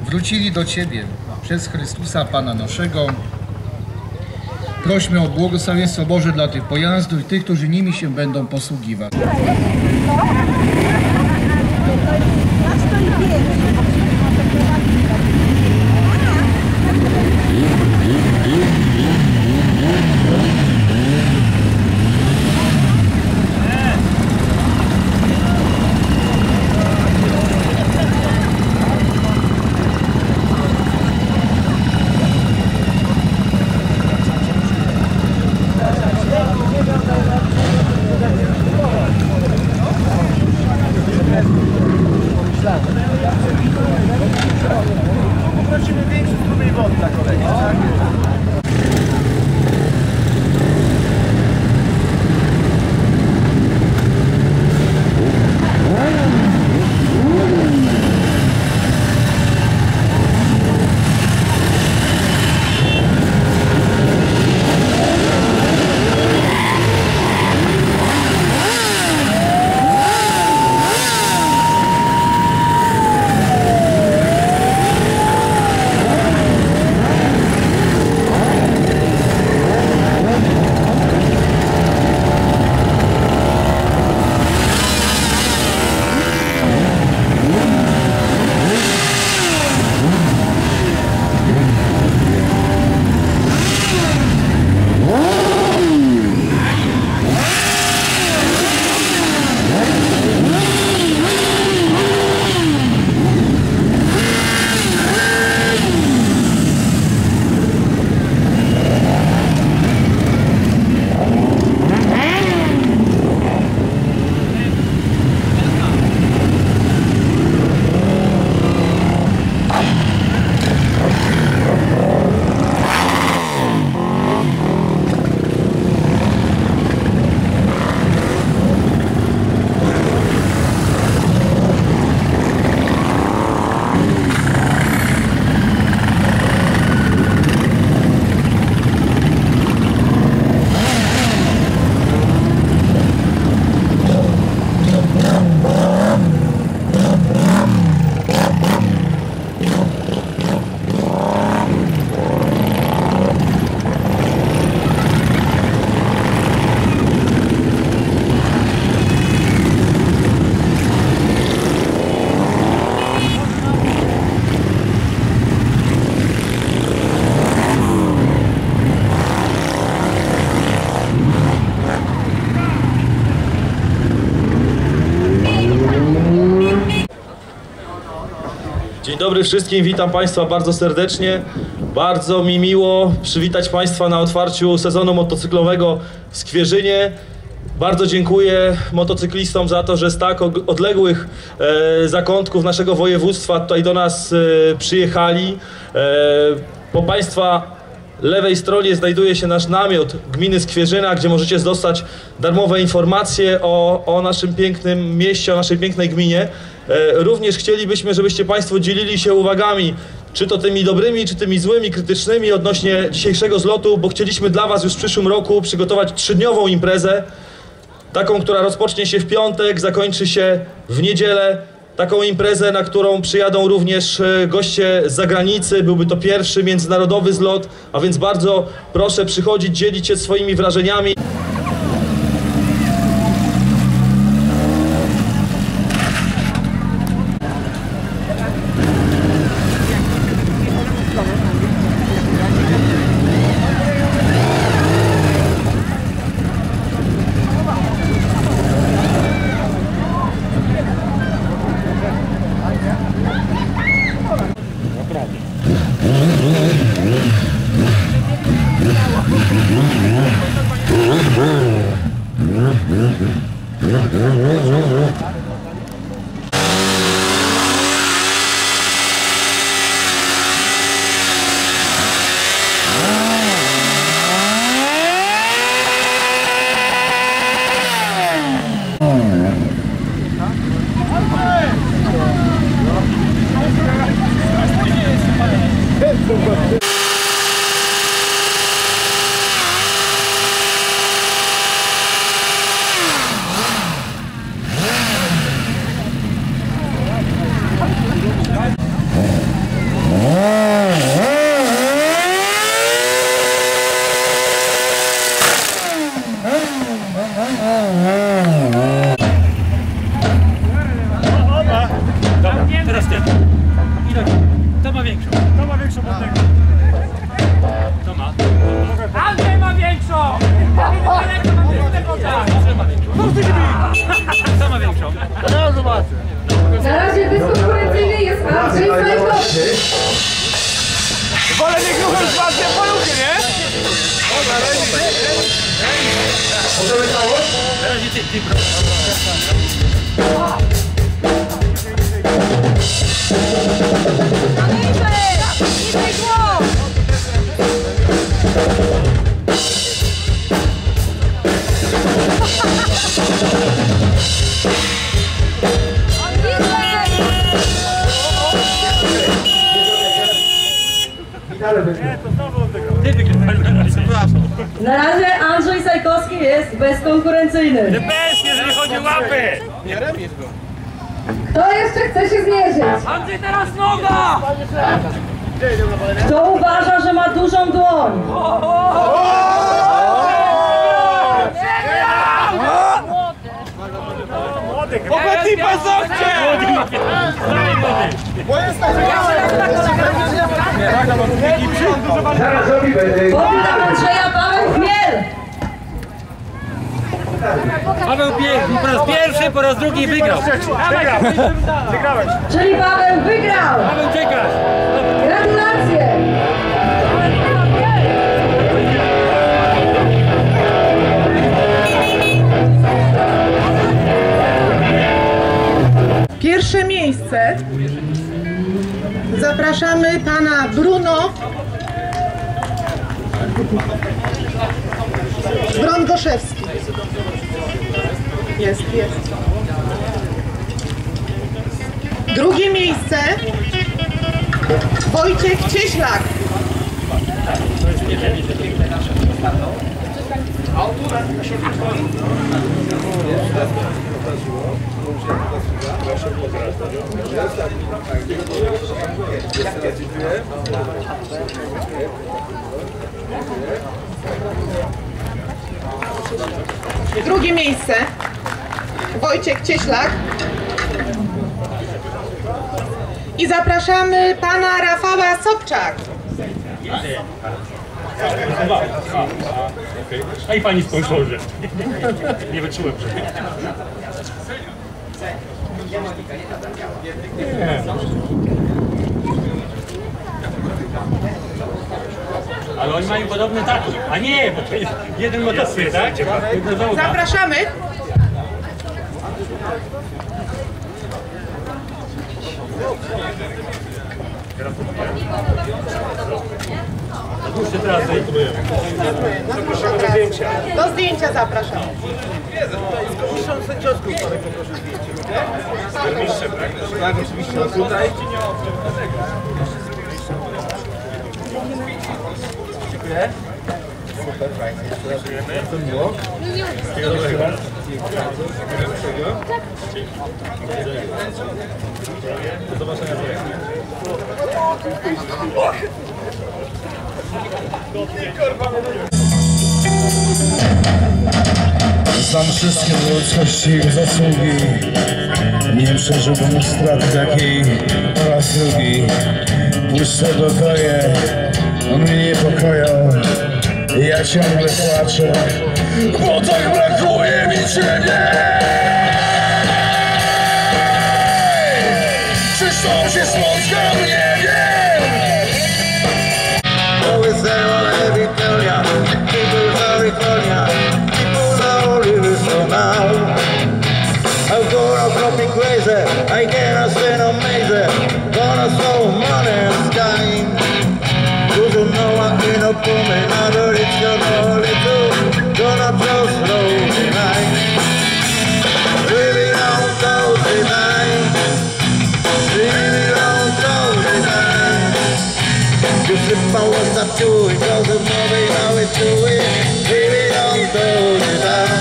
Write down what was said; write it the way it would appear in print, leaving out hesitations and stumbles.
wrócili do Ciebie przez Chrystusa Pana naszego. Prośmy o błogosławieństwo Boże dla tych pojazdów i tych, którzy nimi się będą posługiwać. Poprosimy większy strumień wody na kolejkę, tak? Dzień dobry wszystkim, witam Państwa bardzo serdecznie. Bardzo mi miło przywitać Państwa na otwarciu sezonu motocyklowego w Skwierzynie. Bardzo dziękuję motocyklistom za to, że z tak odległych zakątków naszego województwa tutaj do nas przyjechali. Po Państwa lewej stronie znajduje się nasz namiot gminy Skwierzyna, gdzie możecie dostać darmowe informacje o naszym pięknym mieście, o naszej pięknej gminie. Również chcielibyśmy, żebyście Państwo dzielili się uwagami, czy to tymi dobrymi, czy tymi złymi, krytycznymi odnośnie dzisiejszego zlotu, bo chcieliśmy dla Was już w przyszłym roku przygotować 3-dniową imprezę, taką, która rozpocznie się w piątek, zakończy się w niedzielę. Taką imprezę, na którą przyjadą również goście z zagranicy. Byłby to pierwszy międzynarodowy zlot, a więc bardzo proszę przychodzić, dzielić się swoimi wrażeniami. Naprawdę. Wolę nie gruchę z was, nie polubie, nie? Możemy całość? Na razie Andrzej Sajkowski jest bezkonkurencyjny. Bez, jeżeli chodzi o łapy! Kto jeszcze chce się zmierzyć? Andrzej, teraz noga! Kto uważa, że ma dużą dłoń? Bogaty paznokcie! Powitam Andrzeja Paweł Chmiel. Paweł biegł po raz pierwszy, po raz drugi wygrał. Wygrałeś! Czyli Paweł wygrał. Paweł, czekasz. Gratulacje. Pierwsze miejsce zapraszamy pana Bruno Brągoszewski. Jest. Drugie miejsce Wojciech Cieślak. Drugie miejsce Wojciech Cieślak. I zapraszamy pana Rafała Sobczak. A i pani sponsorze. Nie wyczułem. Ale oni mają podobny taki. A nie, bo to jest jeden motocykl, tak? Jedna załoga. Zapraszamy. Puszczę teraz. Do zdjęcia zapraszam. Tak, oczywiście. Tutaj. Dziękuję. Super, fajnie. Bardzo miło. Wszystkiego dobrego. Do zobaczenia. Znam wszystkie ludzkości i zasługi. Nie przeżyłbym straty takiej po raz drugi. Puste pokoje, on mnie niepokoją. Ja ciągle płaczę, bo tak brakuje mi ciebie. Czyż to się spotkam, nie wiem. Always there on every failure. People are California. People are living so now. I'm gonna drop me crazy. I cannot stand amazing. Gonna throw money and time. You don't know I'm in a boom and other it's gonna little. Gonna just slow tonight. Living on Thursday night. Living on Thursday night. You slip on what's up to it, doesn't know they how it's doing. Living on Thursday night.